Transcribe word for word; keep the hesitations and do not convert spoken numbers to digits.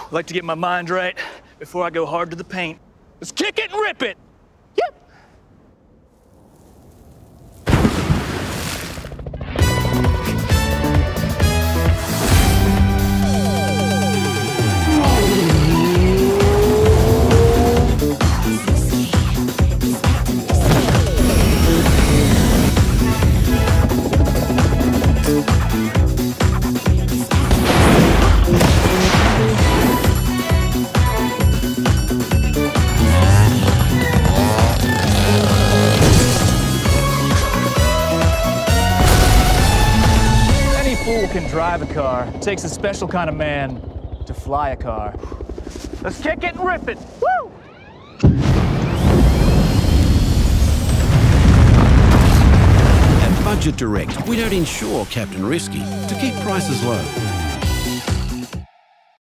I like to get my mind right before I go hard to the paint. Let's kick it and rip it! Yep! Can drive a car. It takes a special kind of man to fly a car. Let's kick it and rip it. Woo! At Budget Direct, we don't insure Captain Risky to keep prices low.